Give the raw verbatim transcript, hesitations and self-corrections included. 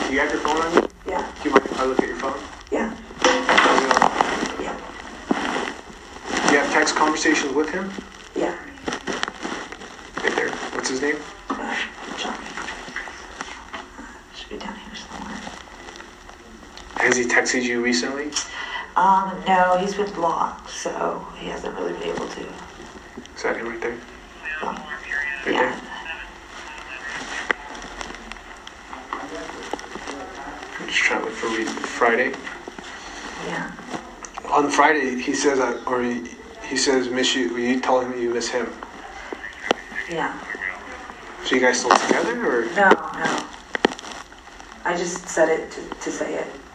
Do you have your phone on you? Yeah. Do you mind if I look at your phone? Yeah. Yeah. Do you have text conversations with him? Yeah. Right there. What's his name? Uh, John. Should be down here somewhere. Has he texted you recently? Um, no, he's been blocked, so he hasn't really been able to. Is that him right there? Um, Right yeah. there? I'm just trying to look for re- Friday. Yeah. On Friday, he says that, or he, he says, miss you. You tell him you miss him. Yeah. So you guys still together, or? No, no. I just said it to, to say it.